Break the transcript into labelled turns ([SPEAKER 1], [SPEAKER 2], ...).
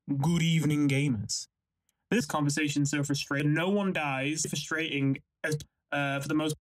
[SPEAKER 1] Good evening, gamers. This conversation is so frustrating. No one dies. Frustrating as for the most